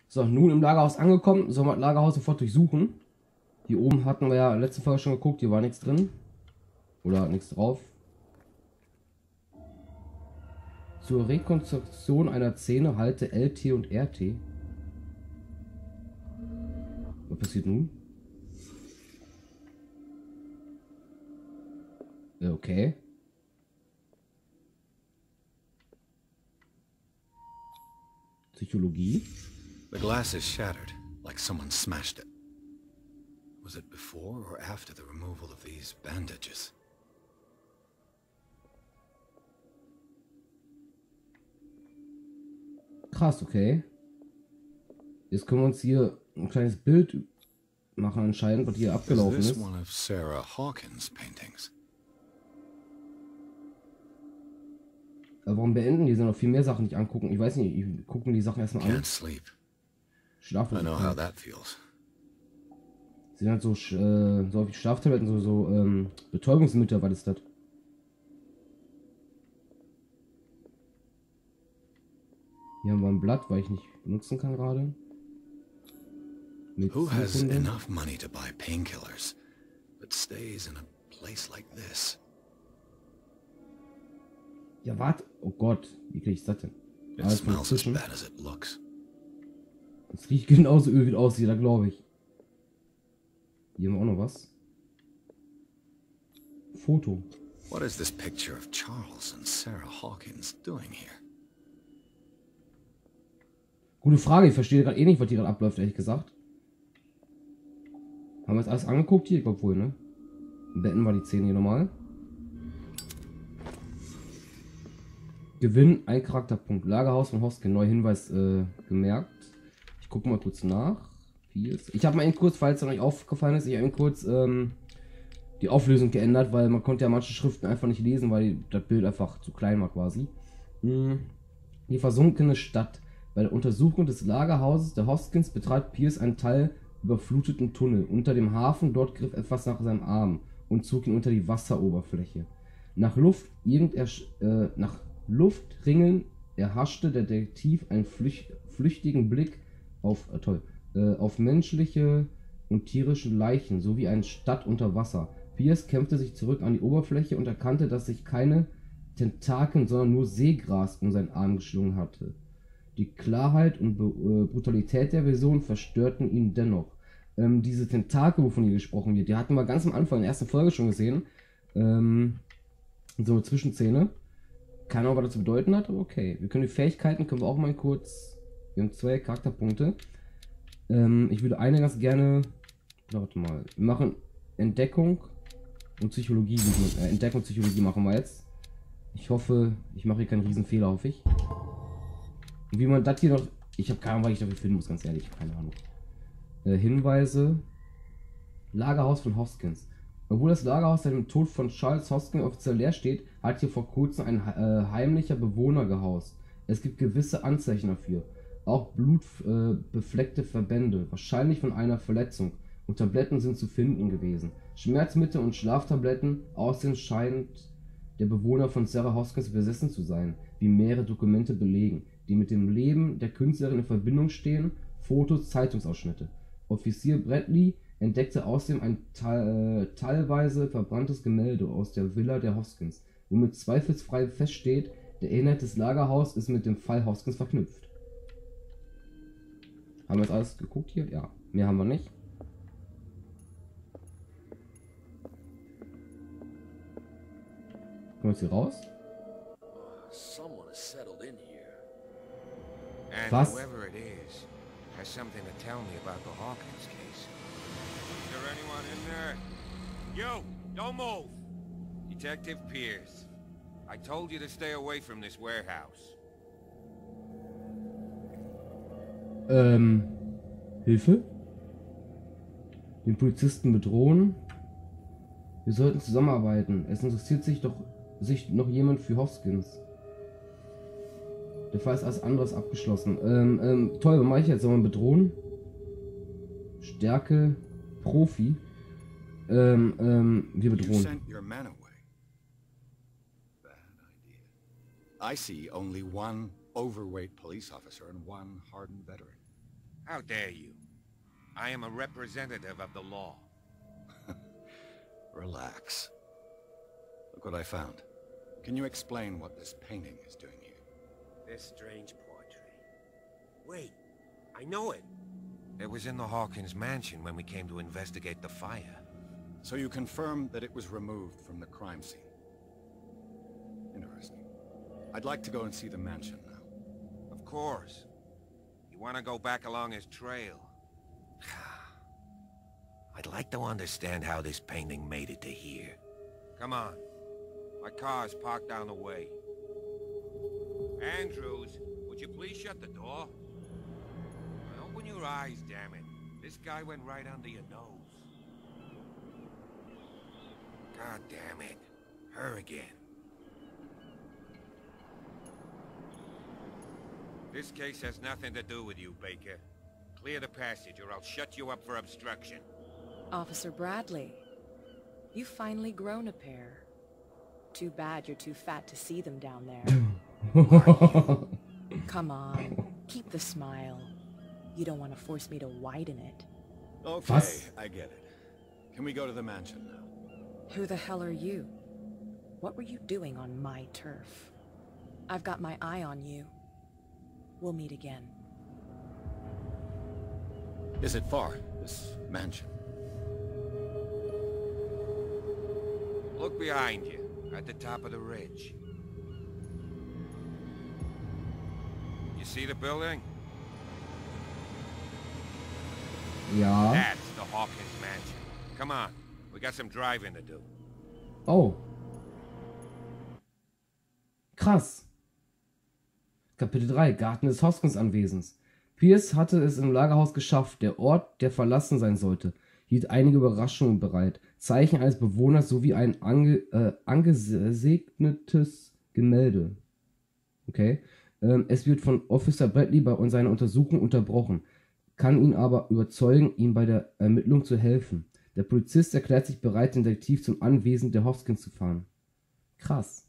So, nun im Lagerhaus angekommen. Sollen wir das Lagerhaus sofort durchsuchen. Hier oben hatten wir ja letzte Folge schon geguckt. Hier war nichts drin. Oder nichts drauf. Zur Rekonstruktion einer Szene halte LT und RT. Was passiert nun? Okay. Psychologie. The glass is shattered, like someone smashed it. Was it before or after the removal of these bandages? Krass, okay. Jetzt können wir uns hier ein kleines Bild machen anscheinend, was hier abgelaufen ist. One of Sarah Hawkins' paintings. Aber warum beenden die? Sind noch viel mehr Sachen nicht angucken. Ich weiß nicht, ich gucke mir die Sachen erstmal an. Schlafen. I know how that feels. Sind halt so wie Schlaftabletten, so Betäubungsmittel, was ist das? Hier haben wir ein Blatt, weil ich nicht benutzen kann gerade. Who has enough money to buy painkillers, but stays in a place like this? Ja, warte. Oh Gott, wie krieg ich das denn? It smells as bad as it looks. Es riecht genauso öl wie es aussieht, da glaube ich. Hier haben wir auch noch was. Foto. What is this picture of Charles and Sarah Hawkins doing here? Gute Frage, ich verstehe gerade eh nicht, was hier gerade abläuft, ehrlich gesagt. Haben wir jetzt alles angeguckt hier? Ich glaube wohl, ne? Beenden wir die 10 hier nochmal. Gewinn, ein Charakterpunkt. Lagerhaus von Hoskin, neuer Hinweis gemerkt. Ich gucke mal kurz nach. Ich habe mal eben kurz, falls es euch aufgefallen ist, ich habe eben kurz die Auflösung geändert, weil man konnte ja manche Schriften einfach nicht lesen, weil das Bild einfach zu klein war quasi. Die versunkene Stadt. Bei der Untersuchung des Lagerhauses der Hoskins betrat Pierce einen Teil überfluteten Tunnel. Unter dem Hafen dort griff etwas nach seinem Arm und zog ihn unter die Wasseroberfläche. Nach Luftringeln erhaschte der Detektiv einen flüchtigen Blick auf menschliche und tierische Leichen sowie eine Stadt unter Wasser. Pierce kämpfte sich zurück an die Oberfläche und erkannte, dass sich keine Tentakeln, sondern nur Seegras um seinen Arm geschlungen hatte. Die Klarheit und Brutalität der Version verstörten ihn dennoch. Diese Tentakel, wovon hier gesprochen wird, die hatten wir ganz am Anfang in der ersten Folge schon gesehen. So eine Zwischenszene. Keine Ahnung, was das zu bedeuten hat, aber okay. Wir können die Fähigkeiten, können wir auch mal kurz... Wir haben 2 Charakterpunkte. Ich würde eine ganz gerne... Warte mal. Wir machen Entdeckung und Psychologie. Entdeckung und Psychologie machen wir jetzt. Ich hoffe, ich mache hier keinen Riesenfehler, hoffe ich. Und wie man das hier noch... Ich habe keine Ahnung, was ich dafür finden muss, ganz ehrlich. Keine Ahnung. Hinweise. Lagerhaus von Hoskins. Obwohl das Lagerhaus seit dem Tod von Charles Hoskin offiziell leer steht, hat hier vor kurzem ein heimlicher Bewohner gehaust. Es gibt gewisse Anzeichen dafür. Auch blutbefleckte Verbände, wahrscheinlich von einer Verletzung. Und Tabletten sind zu finden gewesen. Schmerzmittel und Schlaftabletten. Außerdem scheint der Bewohner von Sarah Hoskins besessen zu sein, wie mehrere Dokumente belegen, die mit dem Leben der Künstlerin in Verbindung stehen. Fotos, Zeitungsausschnitte. Offizier Bradley entdeckte außerdem ein teilweise verbranntes Gemälde aus der Villa der Hoskins, womit zweifelsfrei feststeht, der Inhalt des Lagerhauses ist mit dem Fall Hoskins verknüpft. Haben wir jetzt alles geguckt hier? Ja. Mehr haben wir nicht. Kommen wir jetzt hier raus? Was? Has something to tell me about the Hawkins case. Is there anyone in there? You! Don't move! Detective Pierce. I told you to stay away from this warehouse. Hilfe? Den Polizisten bedrohen? Wir sollten zusammenarbeiten. Es interessiert sich noch jemand für Hoskins. Der Fall ist alles anderes abgeschlossen. Toll, was mache ich jetzt? Soll man bedrohen? Stärke, Profi. Wir bedrohen. I see only one overweight police officer and one hardened veteran. How dare you? I am a representative of the law. Relax. Look what I found. Can you explain what this painting is doing here? This strange portrait. Wait, I know it. It was in the Hawkins mansion when we came to investigate the fire. So you confirm that it was removed from the crime scene? Interesting. I'd like to go and see the mansion now. Of course. You want to go back along his trail? I'd like to understand how this painting made it to here. Come on. My car's parked down the way. Andrews, would you please shut the door? Open your eyes, damn it. This guy went right under your nose. God damn it. Her again. This case has nothing to do with you, Baker. Clear the passage or I'll shut you up for obstruction. Officer Bradley, you've finally grown a pair. Too bad you're too fat to see them down there. Come on, keep the smile. You don't want to force me to widen it. Okay, Was? I get it. Can we go to the mansion now? Who the hell are you? What were you doing on my turf? I've got my eye on you. We'll meet again. Is it far, this mansion? Look behind you, at the top of the ridge. You see the building? Ja. That's the Hawkins mansion. Come on, we got some driving to do. Oh. Krass. Kapitel 3. Garten des Hoskins-Anwesens. Pierce hatte es im Lagerhaus geschafft. Der Ort, der verlassen sein sollte, hielt einige Überraschungen bereit. Zeichen eines Bewohners sowie ein angesegnetes Gemälde. Okay. Es wird von Officer Bradley bei seiner Untersuchung unterbrochen, kann ihn aber überzeugen, ihm bei der Ermittlung zu helfen. Der Polizist erklärt sich bereit, den Detektiv zum Anwesen der Hoskins zu fahren. Krass.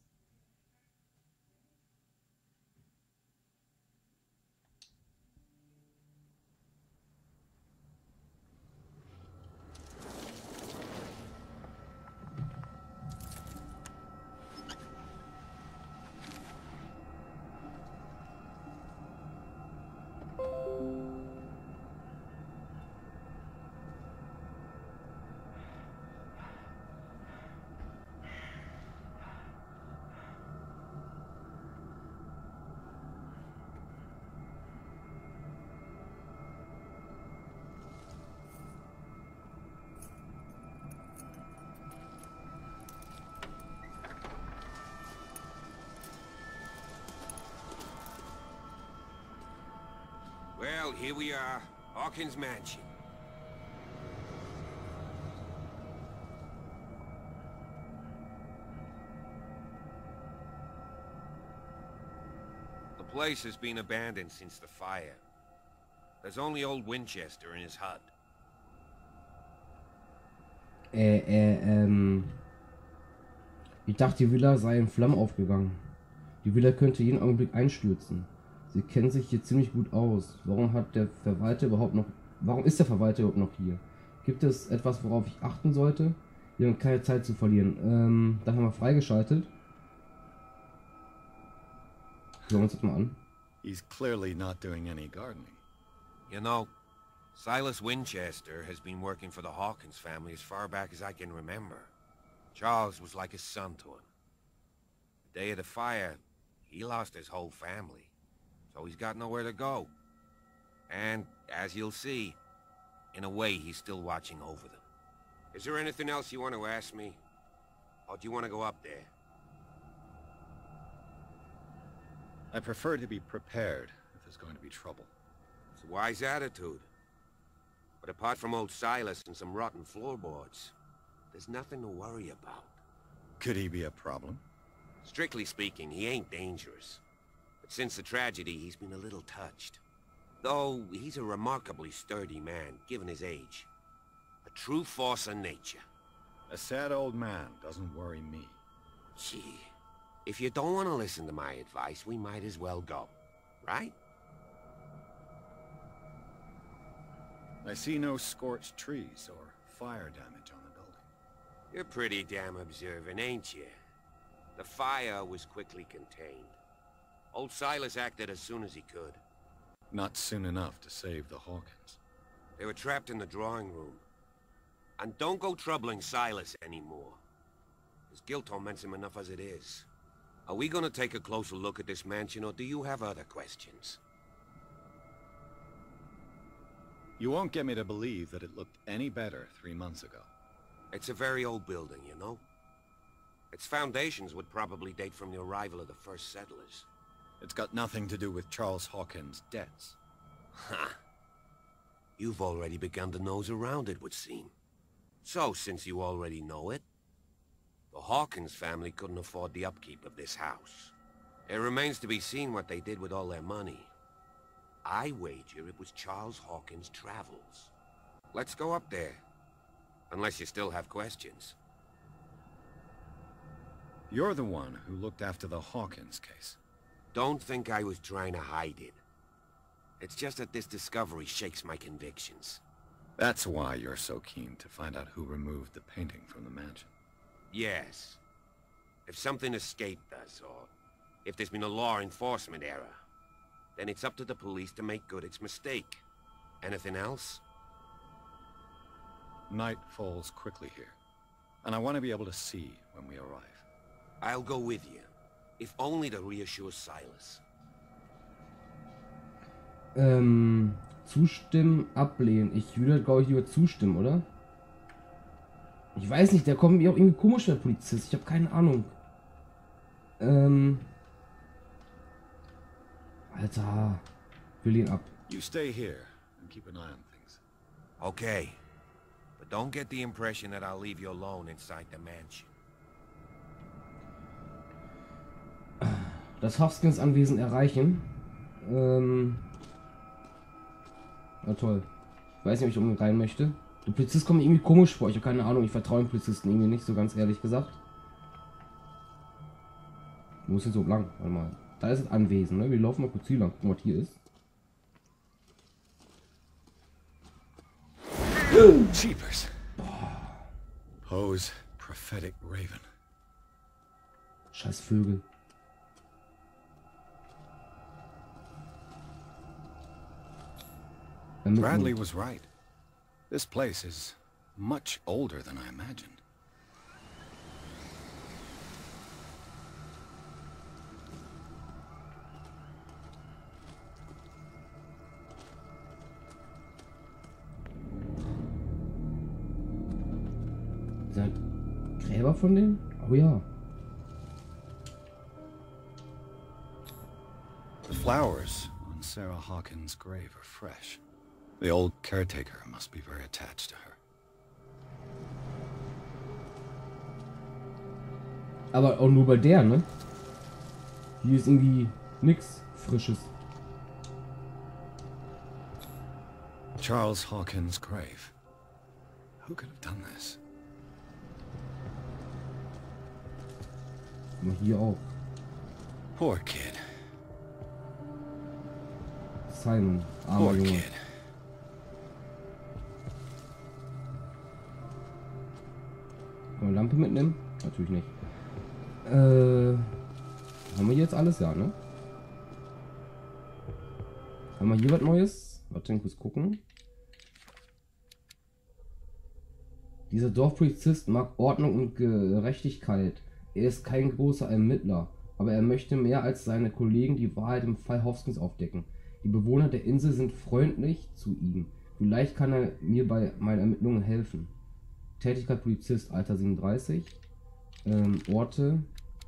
Well, here we are, Hawkins mansion. The place has been abandoned since the fire. There's only old Winchester in his hut. Ich dachte, die Villa sei in Flammen aufgegangen. Die Villa könnte jeden Augenblick einstürzen. Sie kennen sich hier ziemlich gut aus. Warum ist der Verwalter überhaupt noch hier? Gibt es etwas, worauf ich achten sollte? Wir haben keine Zeit zu verlieren. Da haben wir freigeschaltet. Schauen wir uns das mal an. He's clearly not doing any gardening. You know, Silas Winchester has been working for the Hawkins family as far back as I can remember. Charles was like a son to him. The day of the fire, he lost his whole family. So he's got nowhere to go. And, as you'll see, in a way he's still watching over them. Is there anything else you want to ask me? Or do you want to go up there? I prefer to be prepared if there's going to be trouble. It's a wise attitude. But apart from old Silas and some rotten floorboards, there's nothing to worry about. Could he be a problem? Strictly speaking, he ain't dangerous. But since the tragedy, he's been a little touched. Though, he's a remarkably sturdy man, given his age. A true force of nature. A sad old man doesn't worry me. Gee, if you don't want to listen to my advice, we might as well go. Right? I see no scorched trees or fire damage on the building. You're pretty damn observant, ain't you? The fire was quickly contained. Old Silas acted as soon as he could. Not soon enough to save the Hawkins. They were trapped in the drawing room. And don't go troubling Silas anymore. His guilt torments him enough as it is. Are we gonna take a closer look at this mansion, or do you have other questions? You won't get me to believe that it looked any better 3 months ago. It's a very old building, you know? Its foundations would probably date from the arrival of the first settlers. It's got nothing to do with Charles Hawkins' debts. Ha! You've already begun to nose around, it would seem. So, since you already know it, the Hawkins family couldn't afford the upkeep of this house. It remains to be seen what they did with all their money. I wager it was Charles Hawkins' travels. Let's go up there. Unless you still have questions. You're the one who looked after the Hawkins case. Don't think I was trying to hide it. It's just that this discovery shakes my convictions. That's why you're so keen to find out who removed the painting from the mansion. Yes. If something escaped us, or if there's been a law enforcement error, then it's up to the police to make good its mistake. Anything else? Night falls quickly here, and I want to be able to see when we arrive. I'll go with you, if only to reassure Silas. Zustimmen, ablehnen. Ich würde, glaube ich, lieber zustimmen, oder? Ich weiß nicht, der kommt mir auch irgendwie komisch, der Polizist. Ich habe keine Ahnung. Alter. Wir lehnen ab. You stay here and keep an eye on things. Okay. But don't get the impression that I'll leave you alone inside the mansion. Das Hoskins-Anwesen erreichen. Na toll. Ich weiß nicht, ob ich unten rein möchte. Der Polizist kommt mir irgendwie komisch vor. Ich habe keine Ahnung. Ich vertraue den Polizisten irgendwie nicht, so ganz ehrlich gesagt. Wo ist denn so lang? Warte mal. Da ist das Anwesen, ne? Wir laufen mal kurz hier lang. Gucken, was hier ist. Cheapers. Poe's prophetic raven. Scheiß Vögel. Bradley was right. This place is much older than I imagined. Sind Gräber von denen? Oh ja. The flowers on Sarah Hawkins' grave are fresh. The old caretaker must be very attached to her. Aber auch nur bei der, ne? Hier ist irgendwie nix Frisches. Charles Hawkins' grave. Who could have done this? Und hier auch. Poor kid. Simon, armer Poor Junge. kid. Kann man Lampe mitnehmen? Natürlich nicht. Haben wir jetzt alles? Ja, ne? Haben wir hier was Neues? Warte, ich muss gucken. Dieser Dorfpolizist mag Ordnung und Gerechtigkeit. Er ist kein großer Ermittler, aber er möchte mehr als seine Kollegen die Wahrheit im Fall Hoskins aufdecken. Die Bewohner der Insel sind freundlich zu ihm. Vielleicht kann er mir bei meinen Ermittlungen helfen. Tätigkeit Polizist, Alter 37. Orte.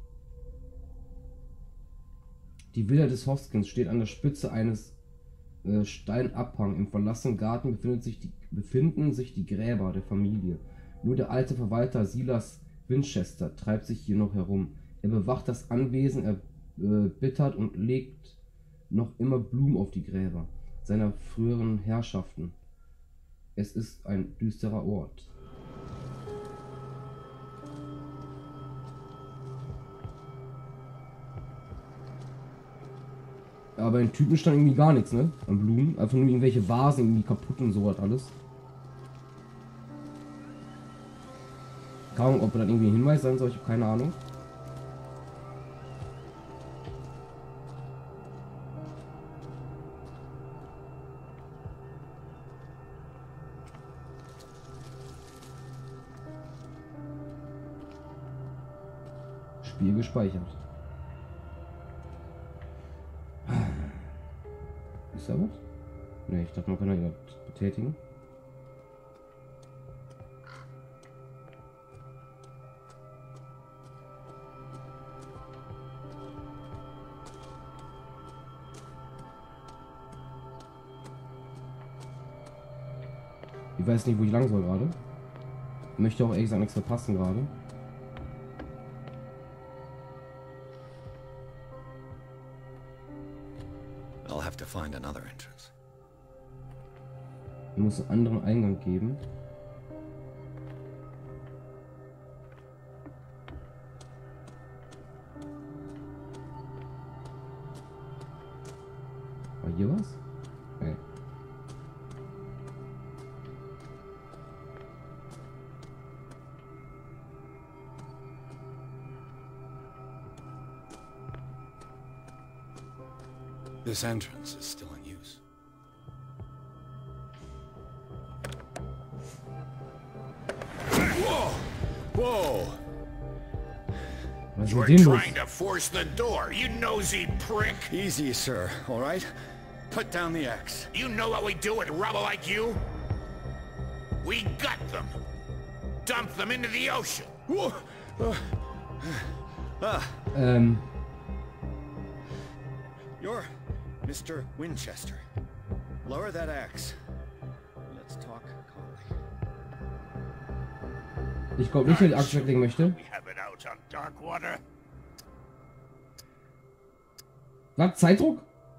Die Villa des Hoskins steht an der Spitze eines Steinabhangs. Im verlassenen Garten befinden sich die Gräber der Familie. Nur der alte Verwalter Silas Winchester treibt sich hier noch herum. Er bewacht das Anwesen, er bittert und legt noch immer Blumen auf die Gräber seiner früheren Herrschaften. Es ist ein düsterer Ort. Aber in Typen stand irgendwie gar nichts, ne? An Blumen. Einfach nur irgendwelche Vasen, irgendwie kaputt und so was alles. Keine Ahnung, ob das irgendwie ein Hinweis sein soll, ich habe keine Ahnung. Spiel gespeichert. Ist da was? Ne, ich dachte, man kann da irgendwas betätigen. Ich weiß nicht, wo ich lang soll gerade. Möchte auch ehrlich gesagt nichts verpassen gerade. I'll have to find another entrance. Ich muss einen anderen Eingang geben. War hier was? Nee. This entrance is still in use. Whoa! Whoa! Was ist You're mit dem los? trying to force the door, you nosy prick! Easy, sir. All right? Put down the axe. You know what we do with rubble like you? We gut them. Dump them into the ocean. You're Mr. Winchester. Lower that axe. Let's talk calmly. Ich glaube nicht, dass ich die Axt weglegen möchte. We have it out on dark water. Was? Zeitdruck?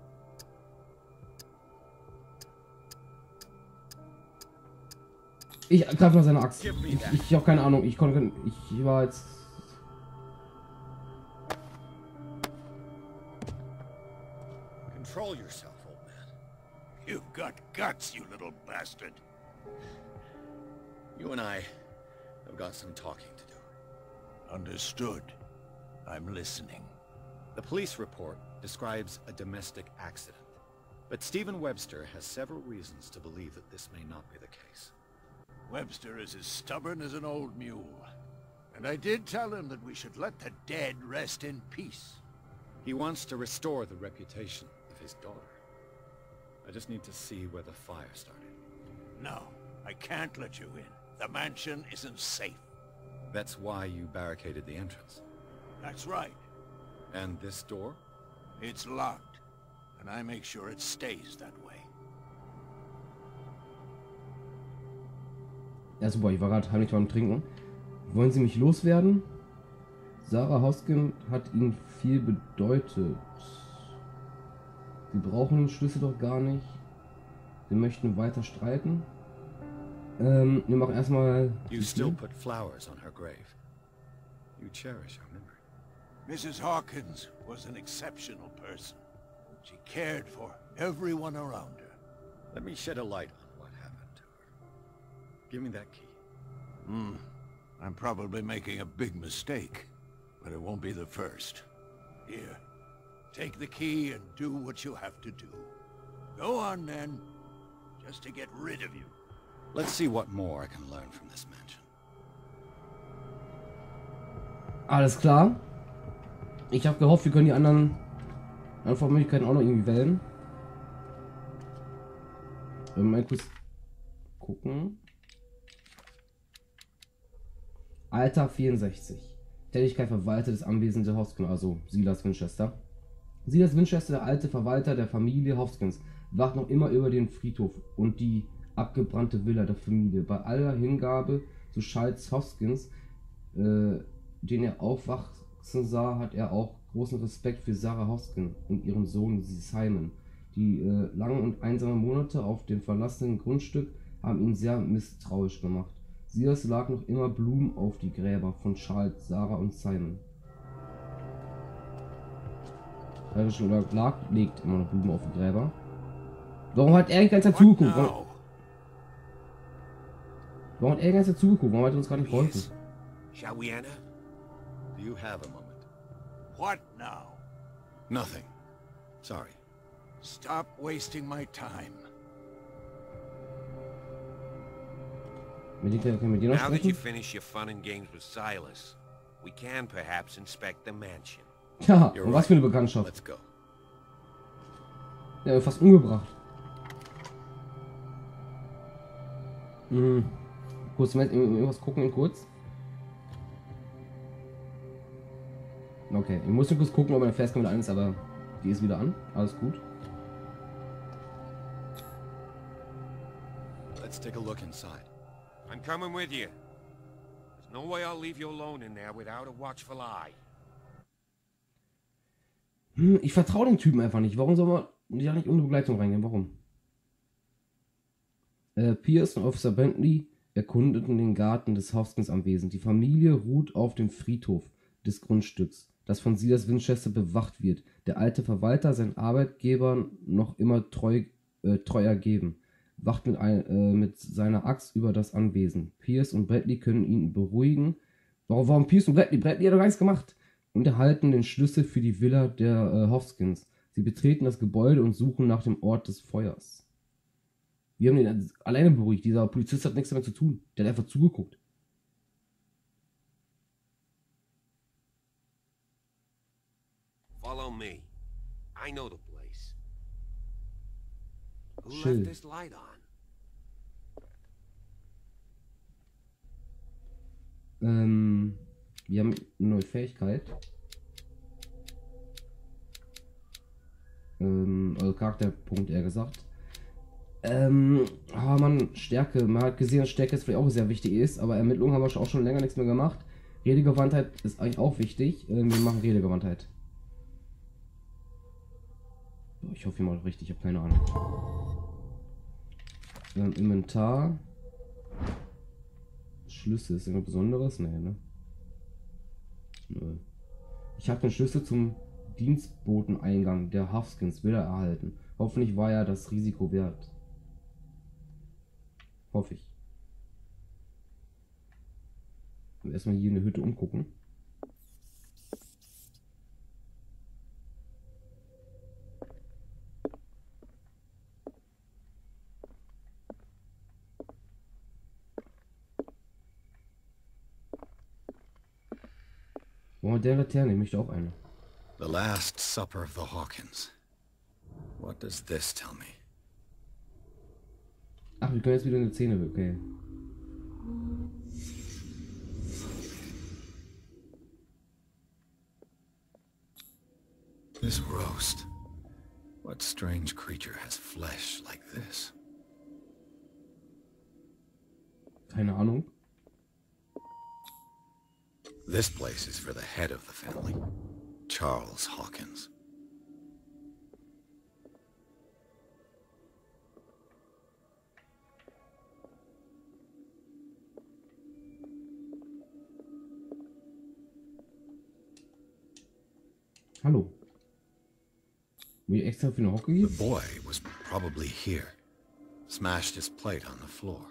Ich greife nach seiner Axt. Ich habe keine Ahnung. Ich war jetzt. Control yourself, old man. You've got guts, you little bastard. You and I have got some talking to do. Understood. I'm listening. The police report describes a domestic accident, but Stephen Webster has several reasons to believe that this may not be the case. Webster is as stubborn as an old mule. And I did tell him that we should let the dead rest in peace. He wants to restore the reputation of his daughter. I just need to see where the fire started. No, I can't let you in. The mansion isn't safe. That's why you barricaded the entrance. That's right. And this door? It's locked. And I make sure it stays that way. Ja, super, ich war gerade heimlich beim Trinken. Wollen Sie mich loswerden? Sarah Hoskin hat Ihnen viel bedeutet. Sie brauchen den Schlüssel doch gar nicht. Sie möchten weiter streiten. Wir machen erstmal. You still put flowers on her grave. You cherish her memory. Mrs. Hawkins was an exceptional person. She cared for everyone around her. Let me shed a light on what happened to her. Give me that key. I'm probably making a big mistake, but it won't be the first. Here, take the key and do what you have to do. Go on then, just to get rid of you. Let's see what more I can learn from this mansion. Alles klar. Ich habe gehofft, wir können die anderen Antwortmöglichkeiten auch noch irgendwie wählen. Mal kurz gucken. Alter 64. Tätigkeit Verwalter des Anwesens der Hoskins, also Silas Winchester. Silas Winchester, der alte Verwalter der Familie Hoskins, wacht noch immer über den Friedhof und die abgebrannte Villa der Familie. Bei aller Hingabe zu Charles Hoskins, den er aufwachsen sah, hat er auch großen Respekt für Sarah Hoskin und ihren Sohn Simon. Die langen und einsamen Monate auf dem verlassenen Grundstück haben ihn sehr misstrauisch gemacht. Silas lag noch immer Blumen auf die Gräber von Charles, Sarah und Simon. Oder Clark legt immer noch Blumen auf die Gräber. Warum hat er die ganze Zeit zugeguckt? Warum hat er die ganze Zeit zugeguckt? Warum hat er uns gar nicht geholfen? Shall we enter? Do you have a moment? What now? Nothing. Sorry. Stop wasting my time. Mit dem können wir noch Now that you sprechen? finish your fun and games with Silas, we can perhaps inspect the mansion. Ja, You're und was für eine Bekanntschaft. Let's go. Der hat fast umgebracht. Kurz mal irgendwas gucken, kurz. Okay, ich muss nur kurz gucken, ob meine Festkamera an ist, aber die ist wieder an. Alles gut. Let's take a look inside. I'm coming with you. There's no way I'll leave you alone in there without a watchful eye. Ich vertraue den Typen einfach nicht. Warum soll man ja nicht ohne Begleitung reingehen? Warum? Pierce und Officer Bentley erkundeten den Garten des Hoskins Anwesens. Die Familie ruht auf dem Friedhof des Grundstücks, das von Silas Winchester bewacht wird. Der alte Verwalter, seinen Arbeitgebern noch immer treu ergeben, wacht mit seiner Axt über das Anwesen. Pierce und Bradley können ihn beruhigen. Warum Pierce und Bradley? Bradley hat doch gar nichts gemacht. Und erhalten den Schlüssel für die Villa der Hoskins. Sie betreten das Gebäude und suchen nach dem Ort des Feuers. Wir haben den alleine beruhigt. Dieser Polizist hat nichts damit zu tun. Der hat einfach zugeguckt. Follow me. I know the place. Who Chill. left this light on? Wir haben eine neue Fähigkeit. Also Charakterpunkt eher gesagt. Stärke. Man hat gesehen, dass Stärke jetzt vielleicht auch sehr wichtig ist, aber Ermittlungen haben wir auch schon länger nichts mehr gemacht. Redegewandtheit ist eigentlich auch wichtig. Wir machen Redegewandtheit. Ich hoffe, ich mache richtig, ich habe keine Ahnung. Inventar. Schlüssel, ist irgendwas Besonderes? Nee, ne? Nö. Ich habe den Schlüssel zum Dienstboteneingang der Hoskins wieder erhalten. Hoffentlich war ja das Risiko wert. Hoffe ich. Erstmal hier in der Hütte umgucken. Oh, der Laterne, ich möchte auch eine. The Last Supper of the Hawkins. What does this tell me? Ach, wir können jetzt wieder eine Szene, okay. This roast. What strange creature has flesh like this? Keine Ahnung. This place is for the head of the family, Charles Hawkins. Hallo. Mir extra für eine Hocke The gibt? boy was probably here. Smashed his plate on the floor.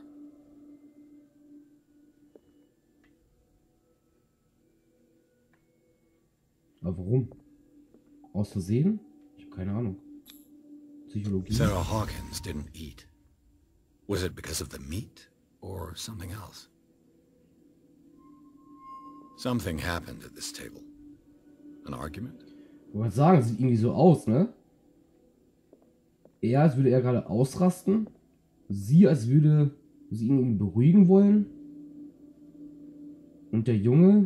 Aber warum? Aus Versehen? Ich habe keine Ahnung. Psychologie. Sarah Hawkins didn't eat. Was it because of the meat or something else? Something happened at this table. An argument? Ich wollte sagen, sieht irgendwie so aus, ne? Er, als würde er gerade ausrasten. Sie, als würde sie ihn irgendwie beruhigen wollen. Und der Junge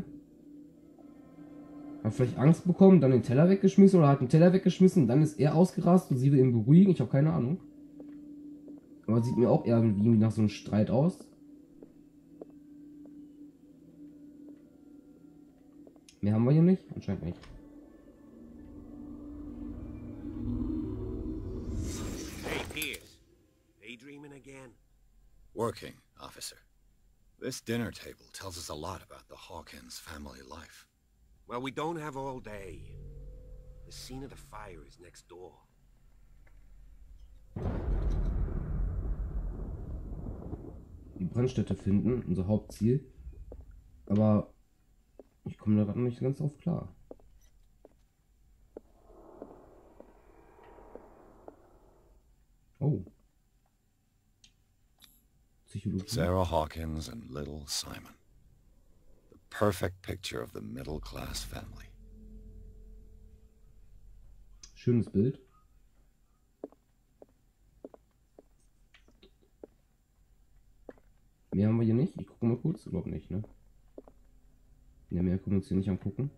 hat vielleicht Angst bekommen, dann den Teller weggeschmissen oder hat den Teller weggeschmissen, dann ist er ausgerastet und sie will ihn beruhigen. Ich habe keine Ahnung. Aber sieht mir auch irgendwie nach so einem Streit aus. Mehr haben wir hier nicht? Anscheinend nicht. Hey, Pierce. Daydreaming again? Working, officer. This dinner table tells us a lot about the Hawkins family life. Well, we don't have all day. The scene of the fire is next door. Die Brandstätte finden, unser Hauptziel. Aber ich komme da gerade nicht ganz drauf klar. Oh. Psychologie. Sarah Hawkins and little Simon. The perfect picture of the middle class family. Schönes Bild. Mehr haben wir hier nicht. Ich gucke mal kurz. Überhaupt nicht, ne? Ja, mehr können wir uns hier nicht angucken.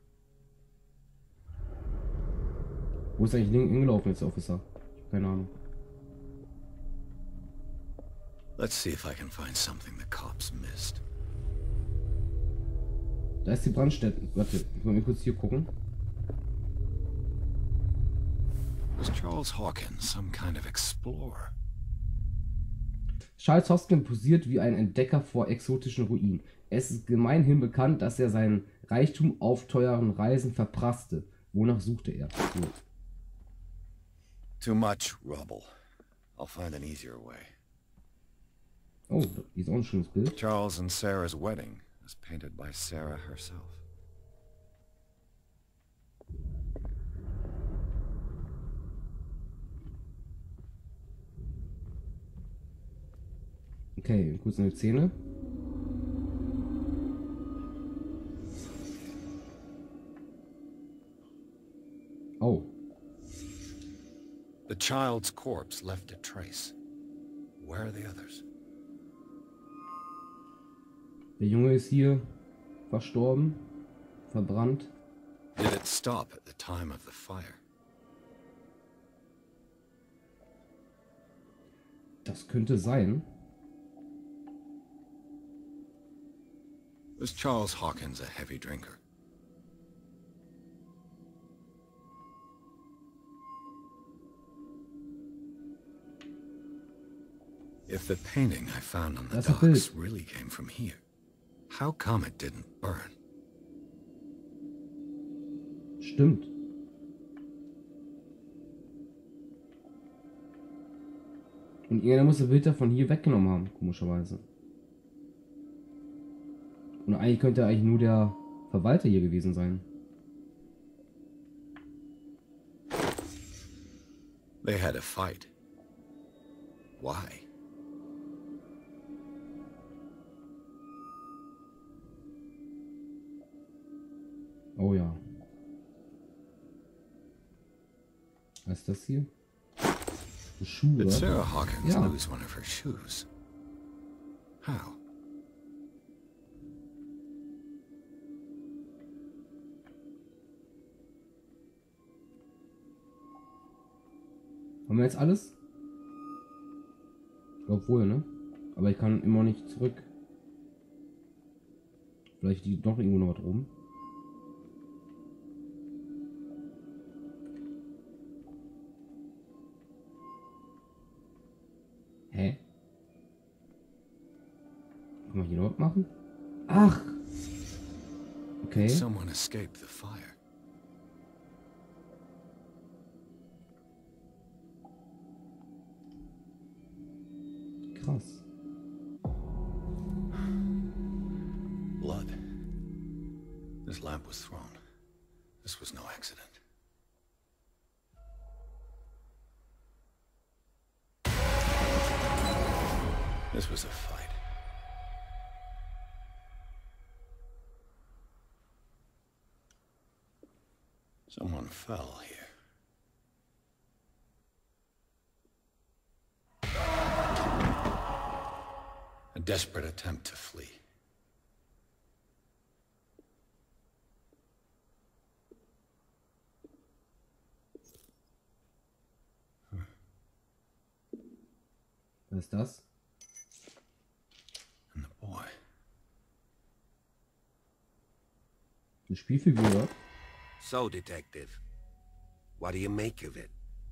Wo ist eigentlich hingelaufen jetzt, Officer? Ich habe keine Ahnung. Let's see if I can find something the cops missed. Da ist die Brandstätte. Warte, ich will mal kurz hier gucken. Was Charles Hawkins some kind of explorer? Charles Hoskin posiert wie ein Entdecker vor exotischen Ruinen. Es ist gemeinhin bekannt, dass er seinen Reichtum auf teuren Reisen verprasste. Wonach suchte er? So. Too much rubble. I'll find an easier way. Oh, hier ist auch ein schönes Bild. Charles and Sarah's wedding was painted by Sarah herself. Okay, kurz eine Szene. Oh. The child's corpse left a trace. Where are the others? Der Junge ist hier verstorben, verbrannt. Did it stop at the time of the fire? Das könnte sein. Was Charles Hawkins a heavy drinker? If the painting I found on the That's a docks Bild. really came from here, how come it didn't burn? Stimmt. Und irgendwer muss das Bild davon hier weggenommen haben, komischerweise. Und eigentlich könnte eigentlich nur der Verwalter hier gewesen sein. They had a fight. Why? Oh ja. Was ist das hier? Ein Schuh, Did oder? Sarah Hawkins Ja. lose one of her shoes? How? Haben wir jetzt alles? Obwohl, ne? Aber ich kann immer nicht zurück. Vielleicht liegt doch irgendwo noch was rum. Hä? Kann man hier noch was machen? Ach! Okay. Someone escaped the fire. Krass. Blood. This lamp was thrown. This was no accident. This was a fight. Someone fell here. A desperate attempt to flee. Was ist das? And the boy. Eine Spielfigur? So, Detective, what do you make of it?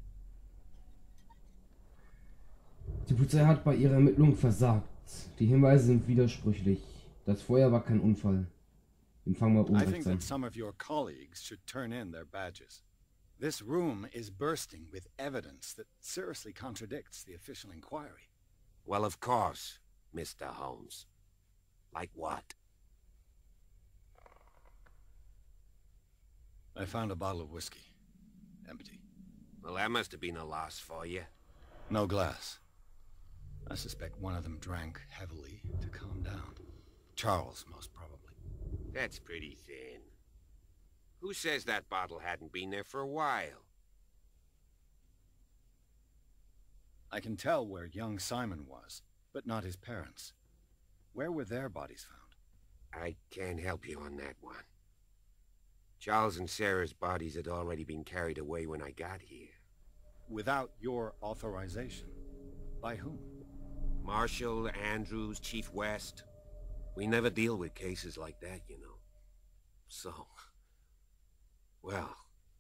Die Polizei hat bei ihrer Ermittlung versagt. Die Hinweise sind widersprüchlich. Das Feuer war kein Unfall. Dem Fang mal I Unrecht think sein. that some of your colleagues should turn in their badges. This room is bursting with evidence that seriously contradicts the official inquiry. Well, of course, Mr. Holmes. Like what? I found a bottle of whiskey. Empty. Well, that must have been a loss for you. No glass. I suspect one of them drank heavily to calm down. Charles, most probably. That's pretty thin. Who says that bottle hadn't been there for a while? I can tell where young Simon was, but not his parents. Where were their bodies found? I can't help you on that one. Charles and Sarah's bodies had already been carried away when I got here. Without your authorization. By whom? Marshall, Andrews, Chief West. We never deal with cases like that, you know. So... well...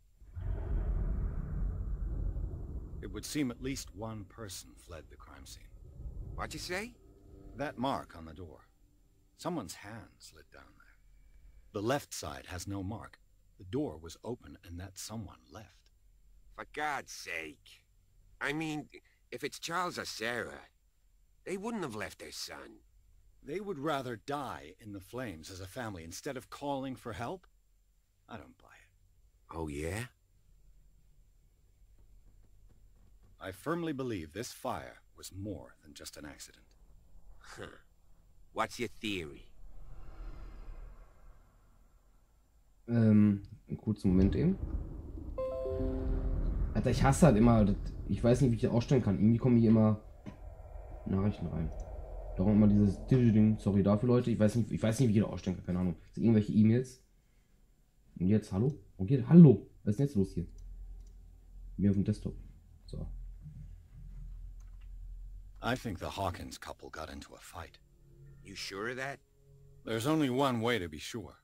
It would seem at least one person fled the crime scene. What'd you say? That mark on the door. Someone's hand slid down there. The left side has no mark. The door was open and that someone left. For God's sake. I mean, if it's Charles or Sarah, they wouldn't have left their son. They would rather die in the flames as a family instead of calling for help? I don't buy it. Oh, yeah? I firmly believe this fire was more than just an accident. Huh. What's your theory? Einen kurzen Moment eben. Alter, ich hasse halt immer, ich weiß nicht, wie ich das ausstellen kann. Irgendwie kommen hier immer Nachrichten rein. Darum immer dieses Ding. Sorry dafür, Leute. Ich weiß nicht, wie ich das ausstellen kann. Keine Ahnung. Das sind irgendwelche E-Mails. Und jetzt, hallo? Okay, hallo. Was ist denn jetzt los hier? Mir auf dem Desktop. So. I think the Hawkins couple got into a fight. You sure of that? There's only one way to be sure.